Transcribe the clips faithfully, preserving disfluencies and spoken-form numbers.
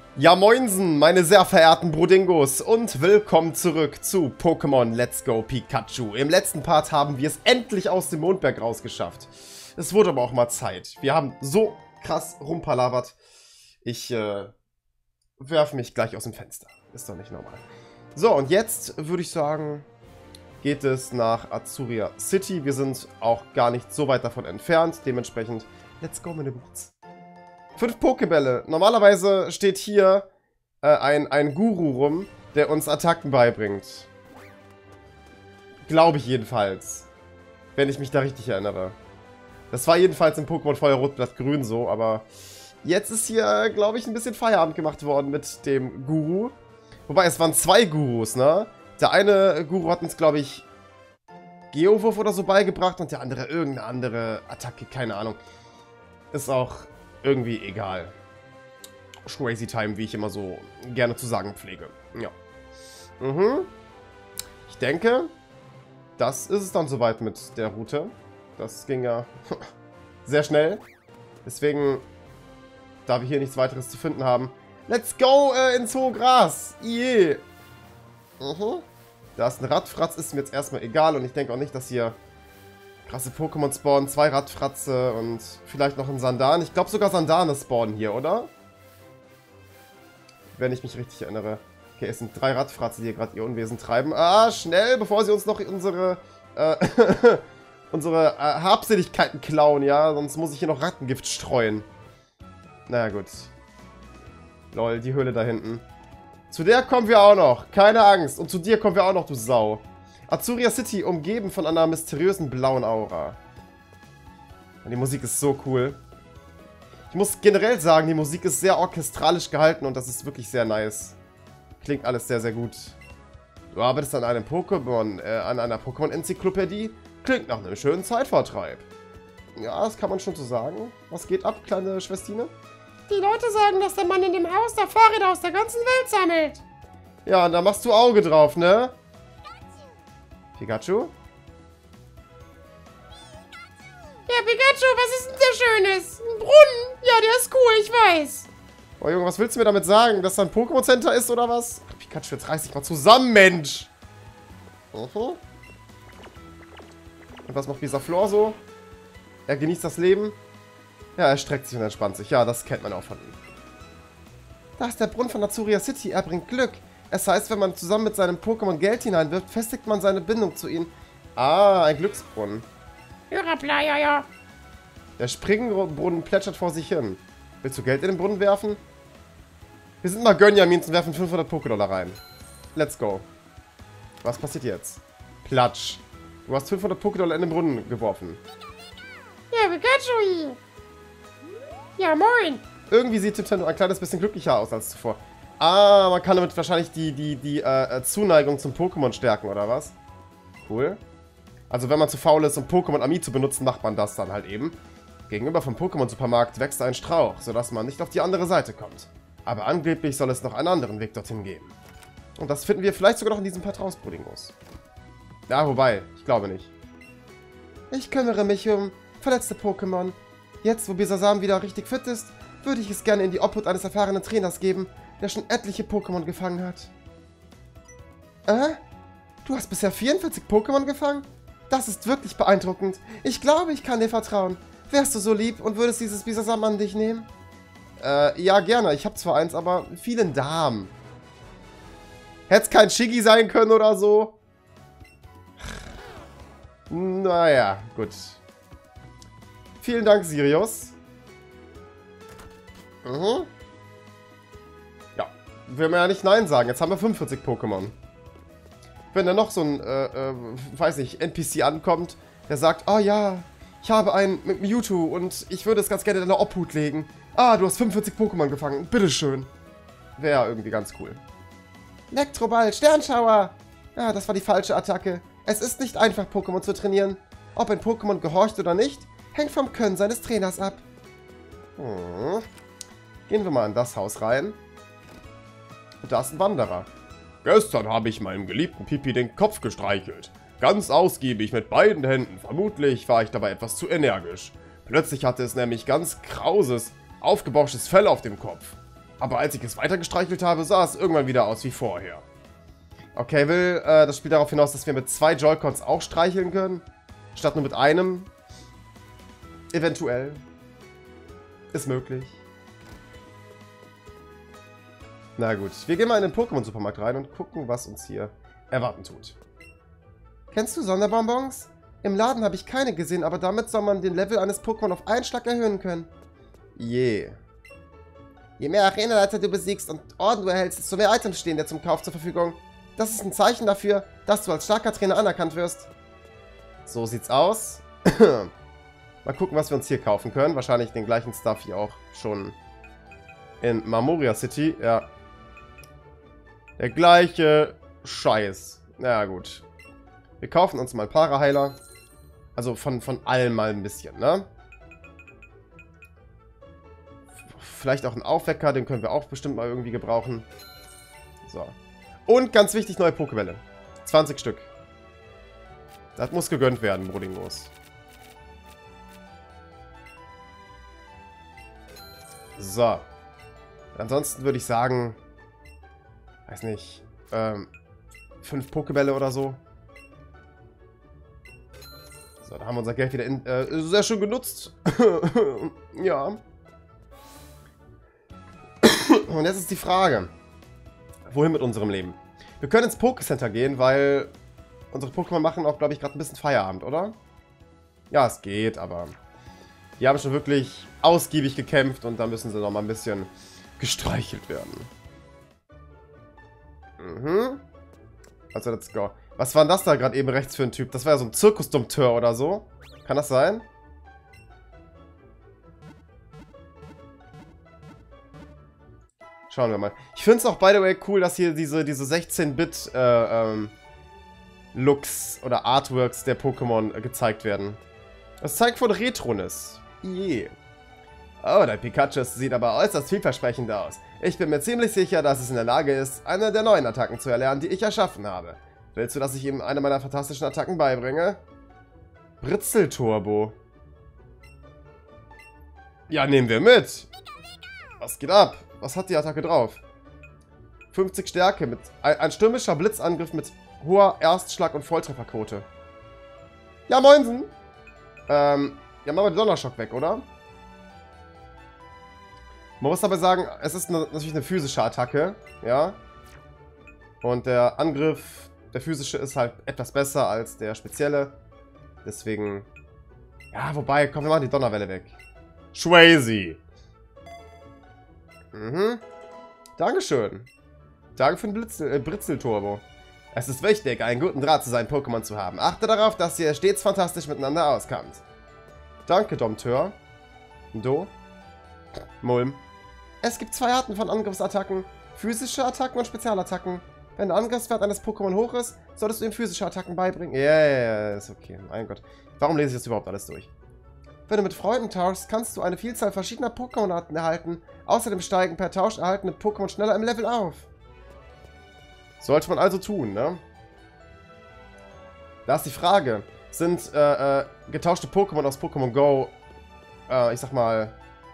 Ja moinsen, meine sehr verehrten Brodingos und willkommen zurück zu Pokémon Let's Go Pikachu. Im letzten Part haben wir es endlich aus dem Mondberg rausgeschafft. Es wurde aber auch mal Zeit. Wir haben so krass rumpalabert. Ich äh, werfe mich gleich aus dem Fenster. Ist doch nicht normal. So, und jetzt würde ich sagen, geht es nach Azuria City. Wir sind auch gar nicht so weit davon entfernt. Dementsprechend, let's go, meine Boots. Fünf Pokébälle. Normalerweise steht hier äh, ein, ein Guru rum, der uns Attacken beibringt. Glaube ich jedenfalls. Wenn ich mich da richtig erinnere. Das war jedenfalls im Pokémon Feuer Rot Blatt Grün so, aber jetzt ist hier, glaube ich, ein bisschen Feierabend gemacht worden mit dem Guru. Wobei, es waren zwei Gurus, ne? Der eine Guru hat uns, glaube ich, Geowurf oder so beigebracht und der andere irgendeine andere Attacke, keine Ahnung. Ist auch irgendwie egal. Crazy Time, wie ich immer so gerne zu sagen pflege. Ja. Mhm. Ich denke, das ist es dann soweit mit der Route. Das ging ja sehr schnell. Deswegen, da wir hier nichts weiteres zu finden haben, let's go äh, ins hohe Gras. Yeah. Mhm. Da ist ein Radfratz, ist mir jetzt erstmal egal. Und ich denke auch nicht, dass hier krasse Pokémon spawnen, zwei Radfratze und vielleicht noch ein Sandan. Ich glaube sogar Sandane spawnen hier, oder? Wenn ich mich richtig erinnere. Okay, es sind drei Radfratze, die hier gerade ihr Unwesen treiben. Ah, schnell, bevor sie uns noch unsere, äh, unsere äh, Habseligkeiten klauen, ja? Sonst muss ich hier noch Rattengift streuen. Naja, gut. Lol, die Höhle da hinten. Zu der kommen wir auch noch. Keine Angst. Und zu dir kommen wir auch noch, du Sau. Azuria City, umgeben von einer mysteriösen blauen Aura. Und die Musik ist so cool. Ich muss generell sagen, die Musik ist sehr orchestralisch gehalten und das ist wirklich sehr nice. Klingt alles sehr, sehr gut. Du arbeitest an einem Pokémon, äh, an einer Pokémon-Enzyklopädie. Klingt nach einem schönen Zeitvertreib. Ja, das kann man schon so sagen. Was geht ab, kleine Schwestine? Die Leute sagen, dass der Mann in dem Haus da Fahrräder aus der ganzen Welt sammelt. Ja, und da machst du Auge drauf, ne? Pikachu? Ja, Pikachu, was ist denn da Schönes? Ein Brunnen? Ja, der ist cool, ich weiß. Oh Junge, was willst du mir damit sagen? Dass da ein Pokémon Center ist oder was? Ach, Pikachu, jetzt reiß dich mal zusammen, Mensch! Mhm. Und was macht Bisaflor so? Er genießt das Leben. Ja, er streckt sich und entspannt sich. Ja, das kennt man auch von ihm. Da ist der Brunnen von Azuria City. Er bringt Glück. Es heißt, wenn man zusammen mit seinem Pokémon Geld hineinwirft, festigt man seine Bindung zu ihnen. Ah, ein Glücksbrunnen. Hörerpla, ja, ja. Der Springbrunnen plätschert vor sich hin. Willst du Geld in den Brunnen werfen? Wir sind mal Gönjamins und werfen fünfhundert Pokédollar rein. Let's go. Was passiert jetzt? Platsch. Du hast fünfhundert Pokédollar in den Brunnen geworfen. Ja, Pikachu. Ja, moin. Irgendwie sieht Nintendo ein kleines bisschen glücklicher aus als zuvor. Ah, man kann damit wahrscheinlich die, die, die äh, Zuneigung zum Pokémon stärken, oder was? Cool. Also wenn man zu faul ist, um Pokémon Ami zu benutzen, macht man das dann halt eben. Gegenüber vom Pokémon-Supermarkt wächst ein Strauch, sodass man nicht auf die andere Seite kommt. Aber angeblich soll es noch einen anderen Weg dorthin geben. Und das finden wir vielleicht sogar noch in diesem Part raus, Brodingos. Ja, wobei, ich glaube nicht. Ich kümmere mich um verletzte Pokémon. Jetzt, wo Bisasam wieder richtig fit ist, würde ich es gerne in die Obhut eines erfahrenen Trainers geben, der schon etliche Pokémon gefangen hat. Äh? Du hast bisher vierundvierzig Pokémon gefangen? Das ist wirklich beeindruckend. Ich glaube, ich kann dir vertrauen. Wärst du so lieb und würdest dieses Bisasam an dich nehmen? Äh, ja, gerne. Ich habe zwar eins, aber vielen Damen. Hätte es kein Shiggy sein können oder so? Naja, gut. Vielen Dank, Sirius. Mhm. Ja, will man ja nicht Nein sagen. Jetzt haben wir fünfundvierzig Pokémon. Wenn da noch so ein, äh, äh, weiß nicht, N P C ankommt, der sagt, oh ja, ich habe einen mit Mewtwo und ich würde es ganz gerne in deine Obhut legen. Ah, du hast fünfundvierzig Pokémon gefangen. Bitteschön. Wäre irgendwie ganz cool. Elektroball, Sternschauer. Ja, das war die falsche Attacke. Es ist nicht einfach, Pokémon zu trainieren. Ob ein Pokémon gehorcht oder nicht, hängt vom Können seines Trainers ab. Hm. Gehen wir mal in das Haus rein. Und da ist ein Wanderer. Gestern habe ich meinem geliebten Pipi den Kopf gestreichelt. Ganz ausgiebig mit beiden Händen. Vermutlich war ich dabei etwas zu energisch. Plötzlich hatte es nämlich ganz krauses, aufgebauschtes Fell auf dem Kopf. Aber als ich es weiter gestreichelt habe, sah es irgendwann wieder aus wie vorher. Okay, will äh, das Spiel darauf hinaus, dass wir mit zwei Joy-Cons auch streicheln können, statt nur mit einem. Eventuell. Ist möglich. Na gut, wir gehen mal in den Pokémon-Supermarkt rein und gucken, was uns hier erwarten tut. Kennst du Sonderbonbons? Im Laden habe ich keine gesehen, aber damit soll man den Level eines Pokémon auf einen Schlag erhöhen können. Je. Yeah. Je mehr Arenaleiter du besiegst und Orden du erhältst, desto mehr Items stehen dir zum Kauf zur Verfügung. Das ist ein Zeichen dafür, dass du als starker Trainer anerkannt wirst. So sieht's aus. Mal gucken, was wir uns hier kaufen können. Wahrscheinlich den gleichen Stuff hier auch schon in Marmoria City. Ja. Der gleiche Scheiß. Na ja, gut. Wir kaufen uns mal Paraheiler. Also von, von allem mal ein bisschen, ne? Vielleicht auch einen Aufwecker, den können wir auch bestimmt mal irgendwie gebrauchen. So. Und ganz wichtig, neue Pokébälle. zwanzig Stück. Das muss gegönnt werden, Brodingos. So. Ansonsten würde ich sagen, weiß nicht, ähm, fünf Pokébälle oder so. So, da haben wir unser Geld wieder in, äh, sehr schön genutzt. Ja. Und jetzt ist die Frage, wohin mit unserem Leben? Wir können ins Pokécenter gehen, weil unsere Pokémon machen auch, glaube ich, gerade ein bisschen Feierabend, oder? Ja, es geht, aber die haben schon wirklich ausgiebig gekämpft und da müssen sie noch mal ein bisschen gestreichelt werden. Mhm. Also, let's go. Was war denn das da gerade eben rechts für ein Typ? Das war ja so ein Zirkusdompteur oder so. Kann das sein? Schauen wir mal. Ich finde es auch, by the way, cool, dass hier diese, diese sechzehn Bit äh, ähm, Looks oder Artworks der Pokémon äh, gezeigt werden. Das zeigt von Retroness. Yeah. Oh, dein Pikachu sieht aber äußerst vielversprechend aus. Ich bin mir ziemlich sicher, dass es in der Lage ist, eine der neuen Attacken zu erlernen, die ich erschaffen habe. Willst du, dass ich ihm eine meiner fantastischen Attacken beibringe? Britzelturbo. Ja, nehmen wir mit. Was geht ab? Was hat die Attacke drauf? fünfzig Stärke mit ein, ein stürmischer Blitzangriff mit hoher Erstschlag- und Volltrefferquote. Ja, moinsen. Ähm, ja, machen wir den Donnerschock weg, oder? Man muss dabei sagen, es ist eine, natürlich eine physische Attacke, ja. Und der Angriff, der physische, ist halt etwas besser als der spezielle. Deswegen, ja, wobei, komm, wir machen die Donnerwelle weg. Schwazy. Mhm. Dankeschön. Danke für den Blitzel, äh, Britzelturbo. Es ist wichtig, einen guten Draht zu seinen Pokémon zu haben. Achte darauf, dass ihr stets fantastisch miteinander auskommt. Danke, Dompteur. Do. Mulm. Es gibt zwei Arten von Angriffsattacken. Physische Attacken und Spezialattacken. Wenn der Angriffswert eines Pokémon hoch ist, solltest du ihm physische Attacken beibringen. Ja, ja, ja, ist okay. Mein Gott. Warum lese ich das überhaupt alles durch? Wenn du mit Freunden tauschst, kannst du eine Vielzahl verschiedener Pokémon-Arten erhalten. Außerdem steigen per Tausch erhaltene Pokémon schneller im Level auf. Sollte man also tun, ne? Da ist die Frage. Sind äh, äh, getauschte Pokémon aus Pokémon Go, äh, ich sag mal...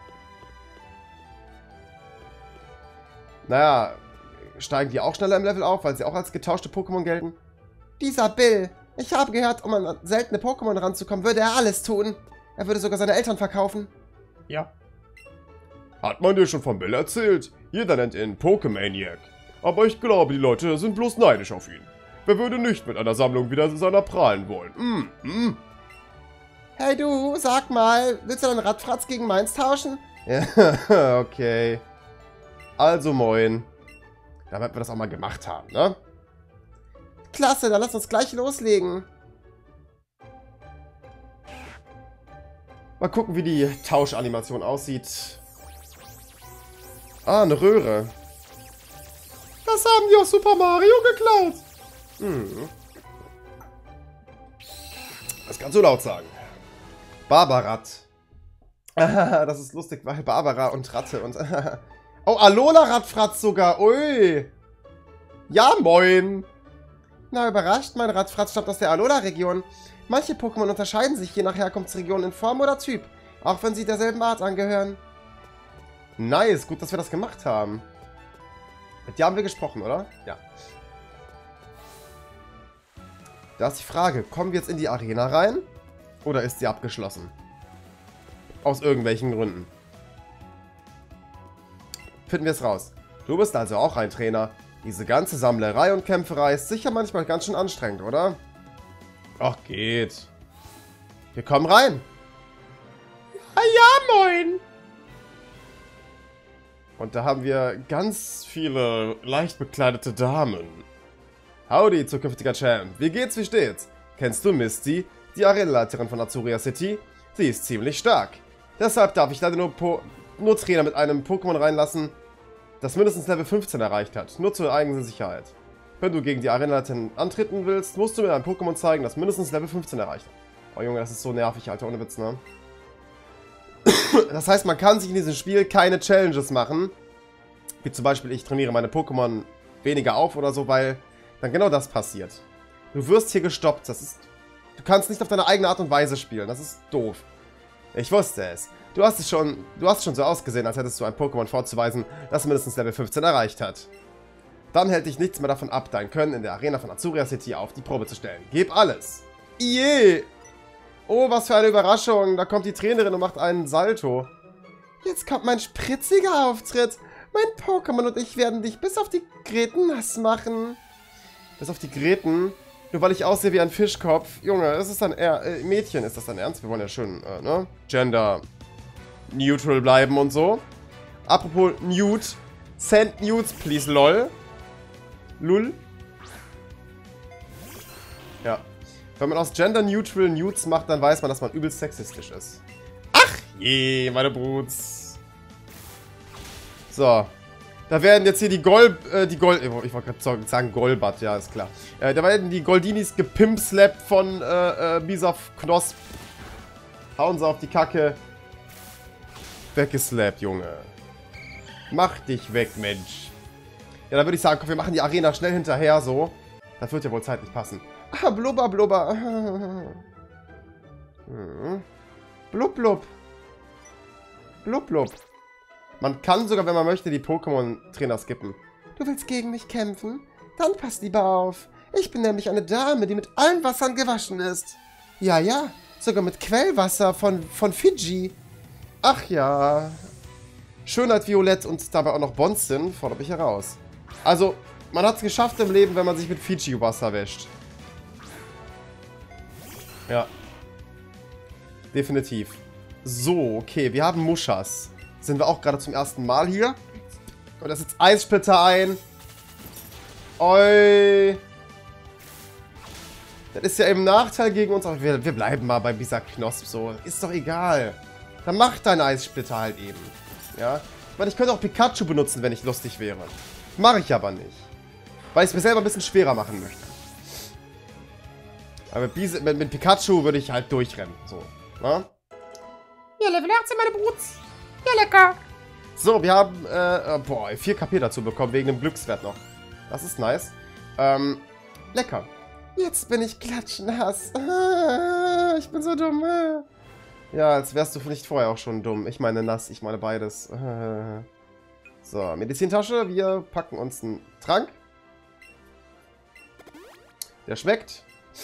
Naja, steigen die auch schneller im Level auf, weil sie auch als getauschte Pokémon gelten? Dieser Bill. Ich habe gehört, um an seltene Pokémon ranzukommen, würde er alles tun. Er würde sogar seine Eltern verkaufen. Ja. Hat man dir schon von Bill erzählt? Jeder nennt ihn Pokemaniac. Aber ich glaube, die Leute sind bloß neidisch auf ihn. Wer würde nicht mit einer Sammlung wieder seiner prahlen wollen? Mm, mm. Hey du, sag mal, willst du deinen Radfratz gegen meins tauschen? Ja, okay. Also moin. Damit wir das auch mal gemacht haben, ne? Klasse, dann lass uns gleich loslegen. Mal gucken, wie die Tauschanimation aussieht. Ah, eine Röhre. Das haben die aus Super Mario geklaut. Hm. Das kannst du laut sagen. Barbarat. Das ist lustig, weil Barbara und Ratte und... Oh, Alola-Radfratz sogar. Ui. Ja, moin. Na, überrascht, mein Radfratz stammt aus der Alola-Region. Manche Pokémon unterscheiden sich je nach Herkunftsregion in Form oder Typ, auch wenn sie derselben Art angehören. Nice, gut, dass wir das gemacht haben. Mit dir haben wir gesprochen, oder? Ja. Da ist die Frage, kommen wir jetzt in die Arena rein? Oder ist sie abgeschlossen? Aus irgendwelchen Gründen. Finden wir es raus. Du bist also auch ein Trainer. Diese ganze Sammlerei und Kämpferei ist sicher manchmal ganz schön anstrengend, oder? Ach, geht. Wir kommen rein. Ah ja, moin. Und da haben wir ganz viele leicht bekleidete Damen. Howdy, zukünftiger Champ. Wie geht's, wie steht's? Kennst du Misty, die Arenaleiterin von Azuria City? Sie ist ziemlich stark. Deshalb darf ich leider nur, po nur Trainer mit einem Pokémon reinlassen, das mindestens Level fünfzehn erreicht hat. Nur zur eigenen Sicherheit. Wenn du gegen die Arenaleiterin antreten willst, musst du mir ein Pokémon zeigen, das mindestens Level fünfzehn erreicht hat. Oh Junge, das ist so nervig, Alter, ohne Witz, ne? Das heißt, man kann sich in diesem Spiel keine Challenges machen. Wie zum Beispiel, ich trainiere meine Pokémon weniger auf oder so, weil dann genau das passiert. Du wirst hier gestoppt. Das ist. Du kannst nicht auf deine eigene Art und Weise spielen. Das ist doof. Ich wusste es. Du hast es schon. Du hast schon so ausgesehen, als hättest du ein Pokémon vorzuweisen, das mindestens Level fünfzehn erreicht hat. Dann hält dich nichts mehr davon ab, dein Können in der Arena von Azuria City auf die Probe zu stellen. Gib alles. Ije! Oh, was für eine Überraschung. Da kommt die Trainerin und macht einen Salto. Jetzt kommt mein spritziger Auftritt. Mein Pokémon und ich werden dich bis auf die Gräten nass machen. Bis auf die Gräten? Nur weil ich aussehe wie ein Fischkopf. Junge, ist es dann eher... Äh, Mädchen, ist das dann ernst? Wir wollen ja schön, äh, ne? Gender neutral bleiben und so. Apropos Nude. Send Nudes, please, lol. Lul. Ja. Wenn man aus Gender neutral Nudes macht, dann weiß man, dass man übelst sexistisch ist. Ach je, meine Bruts. So. Da werden jetzt hier die Gold... Äh, die Gold... Ich wollte gerade sagen Golbat, ja, ist klar. Äh, da werden die Goldinis gepimpslappt von äh, äh, Bisaf Knosp. Hauen sie auf die Kacke. Weggeslappt, Junge. Mach dich weg, Mensch. Ja, dann würde ich sagen, komm, wir machen die Arena schnell hinterher, so. Das wird ja wohl zeitlich passen. Ah, blubber, blubber. Hm. Blub, blub. Blub, blub. Man kann sogar, wenn man möchte, die Pokémon-Trainer skippen. Du willst gegen mich kämpfen? Dann pass lieber auf. Ich bin nämlich eine Dame, die mit allen Wassern gewaschen ist. Ja, ja. Sogar mit Quellwasser von, von Fiji. Ach ja. Schönheit Violett und dabei auch noch Bonzen fordert mich heraus. Also, man hat es geschafft im Leben, wenn man sich mit Fiji-Wasser wäscht. Ja. Definitiv. So, okay. Wir haben Muschas. Sind wir auch gerade zum ersten Mal hier. Und da setzt Eissplitter ein. Oi. Das ist ja im Nachteil gegen uns. Aber wir, wir bleiben mal bei dieser Knosp so. Ist doch egal. Dann mach deinen Eissplitter halt eben. Ja. Ich meine, ich könnte auch Pikachu benutzen, wenn ich lustig wäre. Mache ich aber nicht. Weil ich es mir selber ein bisschen schwerer machen möchte. Aber mit, mit, mit Pikachu würde ich halt durchrennen. So. Na? Ja, Level achtzehn, meine Bruts. Ja, lecker. So, wir haben, äh, boah, vier K P dazu bekommen, wegen dem Glückswert noch. Das ist nice. Ähm, lecker. Jetzt bin ich klatschnass. Ah, ich bin so dumm. Ah. Ja, als wärst du nicht vorher auch schon dumm. Ich meine nass, ich meine beides. Ah. So, Medizintasche. Wir packen uns einen Trank. Der schmeckt.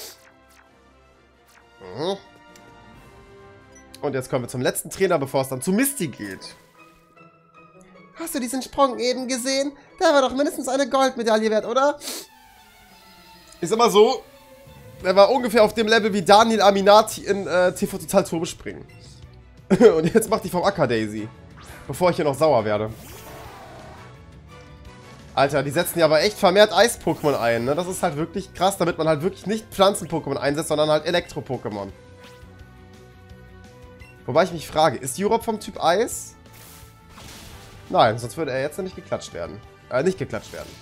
Mhm. Und jetzt kommen wir zum letzten Trainer, bevor es dann zu Misty geht. Hast du diesen Sprung eben gesehen? Der war doch mindestens eine Goldmedaille wert, oder? Ich sag mal so, der war ungefähr auf dem Level wie Daniel Aminati in äh, T V Total Turbo springen. Und jetzt macht die vom Acker Daisy. Bevor ich hier noch sauer werde. Alter, die setzen ja aber echt vermehrt Eis-Pokémon ein, ne? Das ist halt wirklich krass, damit man halt wirklich nicht Pflanzen-Pokémon einsetzt, sondern halt Elektro-Pokémon. Wobei ich mich frage, ist Europe vom Typ Eis? Nein, sonst würde er jetzt nicht geklatscht werden. Äh, nicht geklatscht werden.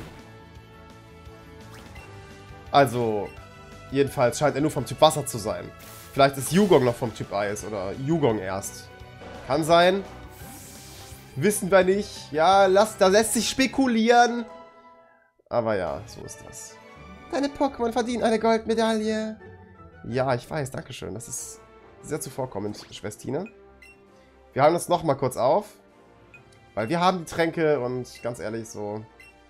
Also, jedenfalls scheint er nur vom Typ Wasser zu sein. Vielleicht ist Yugong noch vom Typ Eis oder Yugong erst. Kann sein. Wissen wir nicht. Ja, lass, da lässt sich spekulieren. Aber ja, so ist das. Deine Pokémon verdienen eine Goldmedaille. Ja, ich weiß, dankeschön. Das ist sehr zuvorkommend, Schwestine. Wir haben uns nochmal kurz auf. Weil wir haben die Tränke und ganz ehrlich so...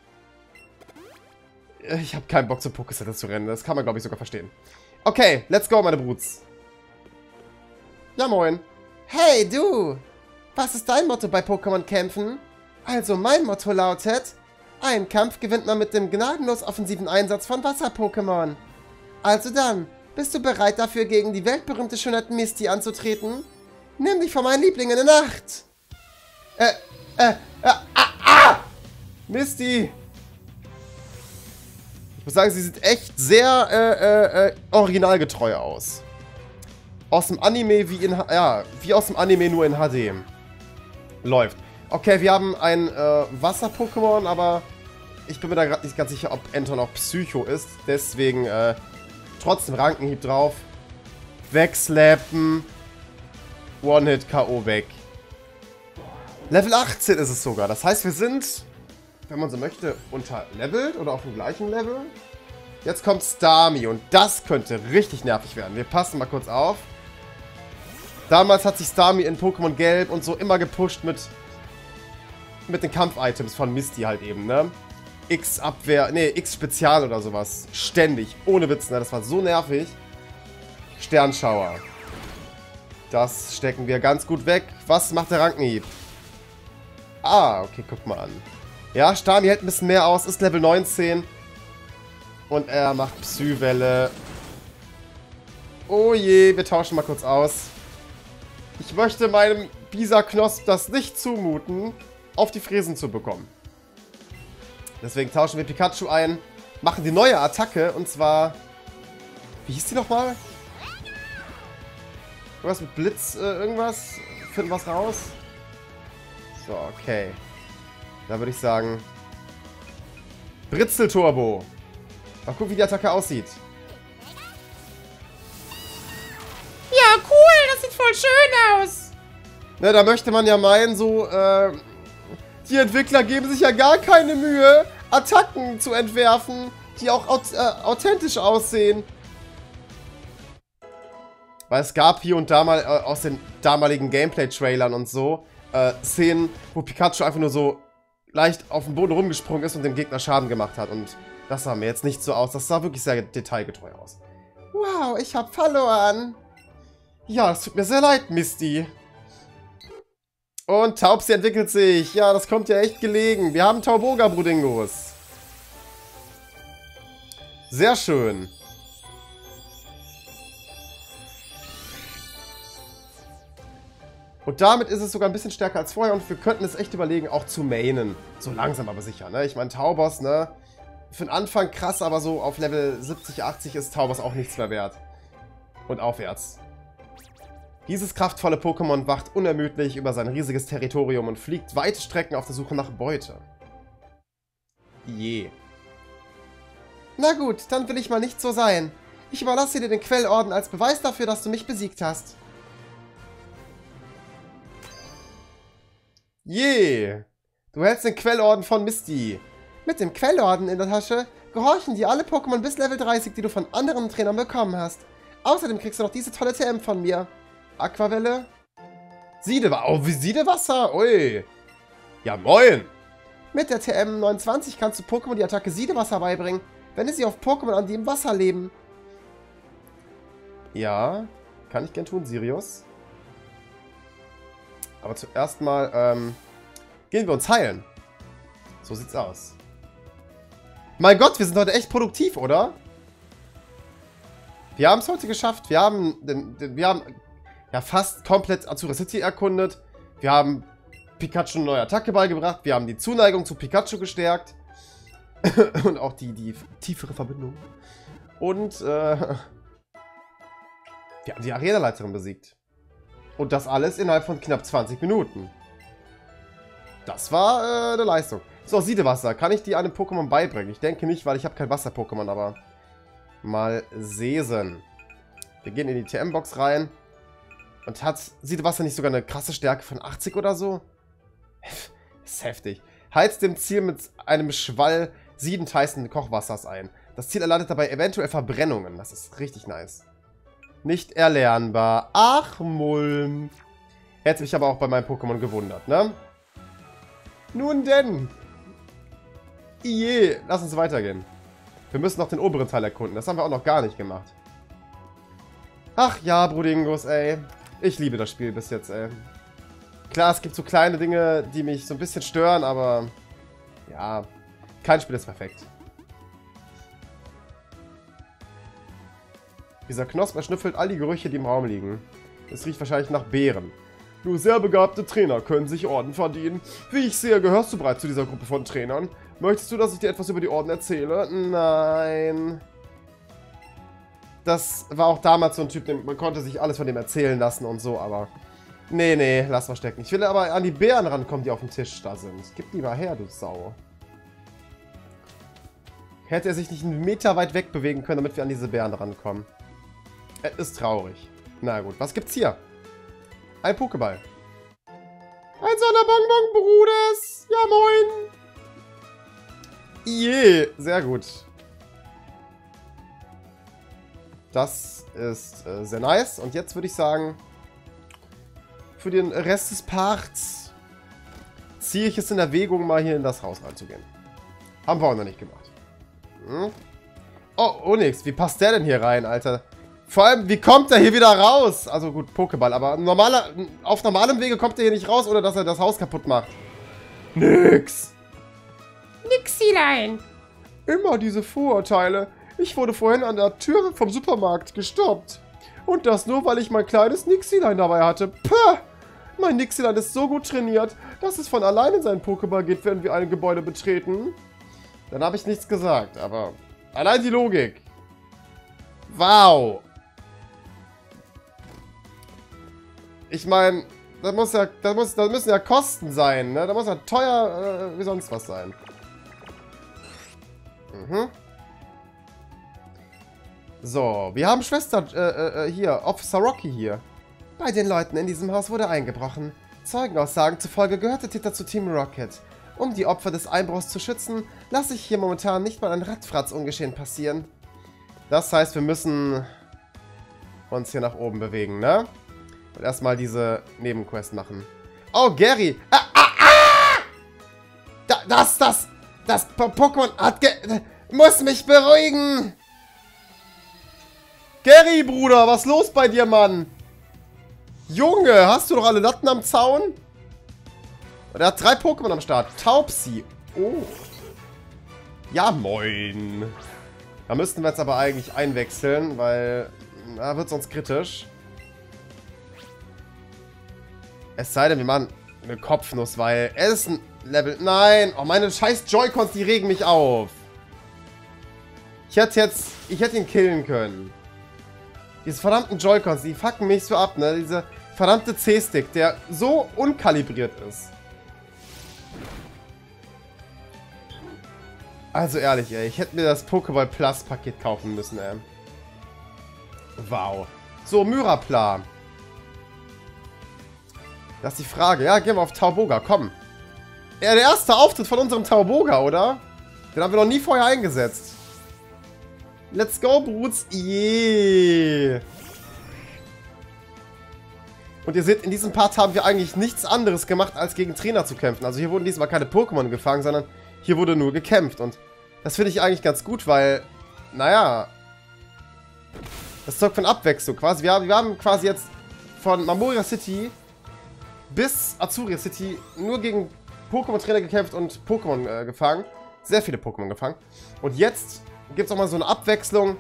Ich habe keinen Bock zu Pokécenter zu rennen. Das kann man, glaube ich, sogar verstehen. Okay, let's go, meine Bruts. Ja, moin. Hey, du! Was ist dein Motto bei Pokémon-Kämpfen? Also, mein Motto lautet: Einen Kampf gewinnt man mit dem gnadenlos offensiven Einsatz von Wasser-Pokémon. Also dann, bist du bereit dafür, gegen die weltberühmte Schönheit Misty anzutreten? Nimm dich vor meinen Lieblingen in Acht! Äh, äh, äh, ah, ah! Misty! Ich muss sagen, sie sieht echt sehr, äh, äh, originalgetreu aus. Aus dem Anime wie in, ja, wie aus dem Anime nur in H D. Läuft. Okay, wir haben ein äh, Wasser-Pokémon, aber ich bin mir da gerade nicht ganz sicher, ob Anton auch Psycho ist. Deswegen, äh, trotzdem Rankenhieb drauf. Wegslappen. One-Hit K O weg. Level achtzehn ist es sogar. Das heißt, wir sind, wenn man so möchte, unterlevelt oder auf dem gleichen Level. Jetzt kommt Starmie und das könnte richtig nervig werden. Wir passen mal kurz auf. Damals hat sich Starmie in Pokémon Gelb und so immer gepusht mit, mit den Kampf-Items von Misty halt eben, ne? X-Abwehr, ne, X-Spezial oder sowas. Ständig. Ohne Witz, ne? Das war so nervig. Sternschauer. Das stecken wir ganz gut weg. Was macht der Rankenhieb? Ah, okay, guck mal an. Ja, Starmie hält ein bisschen mehr aus, ist Level neunzehn. Und er macht Psy-Welle. Oh je, wir tauschen mal kurz aus. Ich möchte meinem Bisa-Knosp das nicht zumuten, auf die Fräsen zu bekommen. Deswegen tauschen wir Pikachu ein, machen die neue Attacke und zwar... Wie hieß die nochmal? Irgendwas mit Blitz, äh, irgendwas? Finden was raus? So, okay. Da würde ich sagen... Britzel-Turbo. Mal gucken, wie die Attacke aussieht. Ja, cool, das sieht voll schön aus. Ne, da möchte man ja meinen, so, äh... die Entwickler geben sich ja gar keine Mühe, Attacken zu entwerfen, die auch aut äh, authentisch aussehen. Weil es gab hier und da mal äh, aus den damaligen Gameplay-Trailern und so äh, Szenen, wo Pikachu einfach nur so leicht auf den Boden rumgesprungen ist und dem Gegner Schaden gemacht hat. Und das sah mir jetzt nicht so aus. Das sah wirklich sehr detailgetreu aus. Wow, ich hab verloren. Ja, es tut mir sehr leid, Misty. Und Taubsi entwickelt sich. Ja, das kommt ja echt gelegen. Wir haben Tauboga-Brudingos. Sehr schön. Und damit ist es sogar ein bisschen stärker als vorher und wir könnten es echt überlegen, auch zu mainen. So langsam aber sicher, ne? Ich meine, Taubos, ne? Für den Anfang krass, aber so auf Level siebzig, achtzig ist Taubos auch nichts mehr wert. Und aufwärts. Dieses kraftvolle Pokémon wacht unermüdlich über sein riesiges Territorium und fliegt weite Strecken auf der Suche nach Beute. Je. Na gut, dann will ich mal nicht so sein. Ich überlasse dir den Quellorden als Beweis dafür, dass du mich besiegt hast. Je. Du hältst den Quellorden von Misty. Mit dem Quellorden in der Tasche gehorchen dir alle Pokémon bis Level dreißig, die du von anderen Trainern bekommen hast. Außerdem kriegst du noch diese tolle T M von mir. Aquavelle. Siedewasser. Oh, wie Siedewasser? Ui. Ja, moin. Mit der T M neunundzwanzig kannst du Pokémon die Attacke Siedewasser beibringen. Wende sie auf Pokémon an, die im Wasser leben. Ja, kann ich gern tun, Sirius. Aber zuerst mal, ähm, gehen wir uns heilen. So sieht's aus. Mein Gott, wir sind heute echt produktiv, oder? Wir haben es heute geschafft. Wir haben, den, den, wir haben ja fast komplett Azura City erkundet. Wir haben Pikachu eine neue Attacke beigebracht. Wir haben die Zuneigung zu Pikachu gestärkt. Und auch die, die tiefere Verbindung. Und, äh, wir haben die Arena-Leiterin besiegt. Und das alles innerhalb von knapp zwanzig Minuten. Das war äh, eine Leistung. So, Siedewasser. Kann ich die einem Pokémon beibringen? Ich denke nicht, weil ich habe kein Wasser-Pokémon, aber mal sehen. Wir gehen in die T M-Box rein. Und hat Siedewasser nicht sogar eine krasse Stärke von achtzig oder so? Das ist heftig. Heizt dem Ziel mit einem Schwall siedend-heißen Kochwassers ein. Das Ziel erleidet dabei eventuell Verbrennungen. Das ist richtig nice. Nicht erlernbar. Ach, Mulm. Hätte mich aber auch bei meinem Pokémon gewundert, ne? Nun denn. Je, lass uns weitergehen. Wir müssen noch den oberen Teil erkunden. Das haben wir auch noch gar nicht gemacht. Ach ja, Brudingus, ey. Ich liebe das Spiel bis jetzt, ey. Klar, es gibt so kleine Dinge, die mich so ein bisschen stören, aber... Ja, kein Spiel ist perfekt. Dieser Knospe schnüffelt all die Gerüche, die im Raum liegen. Es riecht wahrscheinlich nach Beeren. Nur sehr begabte Trainer können sich Orden verdienen. Wie ich sehe, gehörst du bereits zu dieser Gruppe von Trainern. Möchtest du, dass ich dir etwas über die Orden erzähle? Nein. Das war auch damals so ein Typ, man konnte sich alles von dem erzählen lassen und so, aber... Nee, nee, lass mal stecken. Ich will aber an die Beeren rankommen, die auf dem Tisch da sind. Gib die mal her, du Sau. Hätte er sich nicht einen Meter weit weg bewegen können, damit wir an diese Beeren rankommen. Es ist traurig. Na gut, was gibt's hier? Ein Pokéball. Ein Sonderbonbon, Bruders. Ja, moin. Je, sehr gut. Das ist äh, sehr nice. Und jetzt würde ich sagen, für den Rest des Parts ziehe ich es in Erwägung, mal hier in das Haus reinzugehen. Haben wir auch noch nicht gemacht. Hm? Oh, Onyx, wie passt der denn hier rein, Alter? Vor allem, wie kommt er hier wieder raus? Also gut, Pokéball, aber normaler, auf normalem Wege kommt er hier nicht raus, ohne dass er das Haus kaputt macht. Nix. Nixilein. Immer diese Vorurteile. Ich wurde vorhin an der Tür vom Supermarkt gestoppt. Und das nur, weil ich mein kleines Nixilein dabei hatte. Puh. Mein Nixilein ist so gut trainiert, dass es von allein in seinen Pokéball geht, wenn wir ein Gebäude betreten. Dann habe ich nichts gesagt, aber allein die Logik. Wow. Ich meine, da muss ja, da muss, da müssen ja Kosten sein, ne? Da muss ja teuer äh, wie sonst was sein. Mhm. So, wir haben Schwester, äh, äh, hier, Officer Rocky hier. Bei den Leuten in diesem Haus wurde eingebrochen. Zeugenaussagen zufolge gehörte Täter zu Team Rocket. Um die Opfer des Einbruchs zu schützen, lasse ich hier momentan nicht mal ein Radfratz ungeschehen passieren. Das heißt, wir müssen uns hier nach oben bewegen, ne? Und erstmal diese Nebenquest machen. Oh, Gary! Ah, ah, ah! Da, das, das, das Pokémon hat ge... muss mich beruhigen! Gary, Bruder, was ist los bei dir, Mann? Junge, hast du doch alle Latten am Zaun? Und er hat drei Pokémon am Start. Taubsi. Oh. Ja, moin. Da müssten wir jetzt aber eigentlich einwechseln, weil da wird sonst kritisch. Es sei denn, wir machen eine Kopfnuss, weil er ist ein Level... Nein! Oh, meine scheiß Joy-Cons, die regen mich auf. Ich hätte jetzt... Ich hätte ihn killen können. Diese verdammten Joy-Cons, die fucken mich so ab, ne? Diese verdammte C-Stick, der so unkalibriert ist. Also ehrlich, ey. Ich hätte mir das Pokéball Plus Paket kaufen müssen, ey. Wow. So, Myrapla. Das ist die Frage. Ja, gehen wir auf Tauboga. Komm. Ja, der erste Auftritt von unserem Tauboga, oder? Den haben wir noch nie vorher eingesetzt. Let's go, Bruts. Yeah. Und ihr seht, in diesem Part haben wir eigentlich nichts anderes gemacht, als gegen Trainer zu kämpfen. Also hier wurden diesmal keine Pokémon gefangen, sondern hier wurde nur gekämpft. Und das finde ich eigentlich ganz gut, weil, naja, das zeugt von Abwechslung quasi. Wir haben, wir haben quasi jetzt von Mamoria City bis Azuria City nur gegen Pokémon-Trainer gekämpft und Pokémon äh, gefangen. Sehr viele Pokémon gefangen. Und jetzt gibt es auch mal so eine Abwechslung,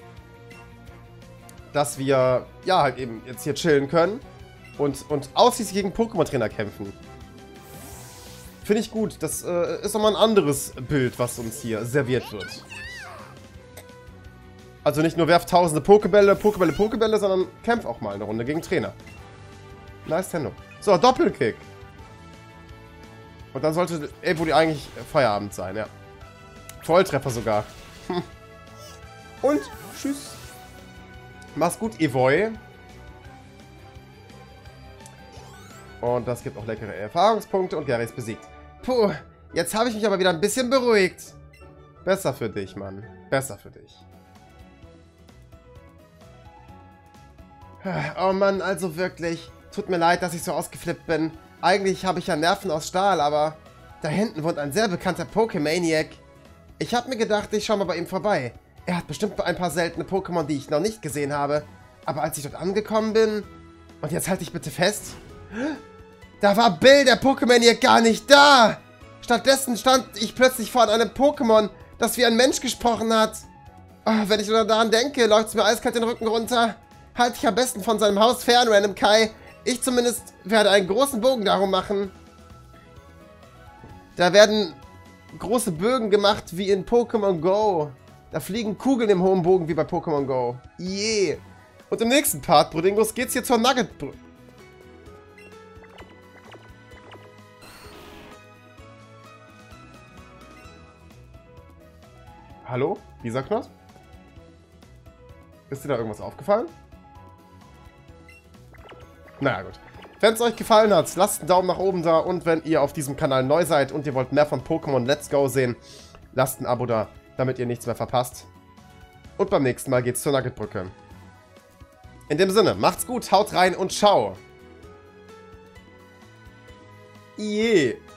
dass wir, ja, halt eben jetzt hier chillen können und, und ausschließlich gegen Pokémon-Trainer kämpfen. Finde ich gut. Das äh, ist nochmal ein anderes Bild, was uns hier serviert wird. Also nicht nur werft tausende Pokébälle, Pokébälle, Pokébälle, sondern kämpf auch mal eine Runde gegen Trainer. Nice Tendo. So, Doppelkick. Und dann sollte Evoli eigentlich Feierabend sein, ja. Volltreffer sogar. Und tschüss. Mach's gut, Evoi. Und das gibt auch leckere Erfahrungspunkte und Gary ist besiegt. Puh, jetzt habe ich mich aber wieder ein bisschen beruhigt. Besser für dich, Mann. Besser für dich. Oh Mann, also wirklich. Tut mir leid, dass ich so ausgeflippt bin. Eigentlich habe ich ja Nerven aus Stahl, aber Da hinten wohnt ein sehr bekannter Pokemaniac. Ich habe mir gedacht, ich schaue mal bei ihm vorbei. Er hat bestimmt ein paar seltene Pokémon, die ich noch nicht gesehen habe. Aber als ich dort angekommen bin... Und jetzt halte ich bitte fest. Da war Bill, der Pokemaniac, gar nicht da. Stattdessen stand ich plötzlich vor einem Pokémon, das wie ein Mensch gesprochen hat. Oh, wenn ich nur daran denke, läuft es mir eiskalt den Rücken runter. Halte ich am besten von seinem Haus fern, Random Kai. Ich zumindest werde einen großen Bogen darum machen. Da werden große Bögen gemacht wie in Pokémon Go. Da fliegen Kugeln im hohen Bogen wie bei Pokémon Go. Yeah. Und im nächsten Part, Brodingos, geht's hier zur Nugget-Brücke. Hallo? Dieser Knoss? Ist dir da irgendwas aufgefallen? Naja, gut. Wenn es euch gefallen hat, lasst einen Daumen nach oben da. Und wenn ihr auf diesem Kanal neu seid und ihr wollt mehr von Pokémon Let's Go sehen, lasst ein Abo da, damit ihr nichts mehr verpasst. Und beim nächsten Mal geht's zur Nuggetbrücke. In dem Sinne, macht's gut, haut rein und ciao. Yeah.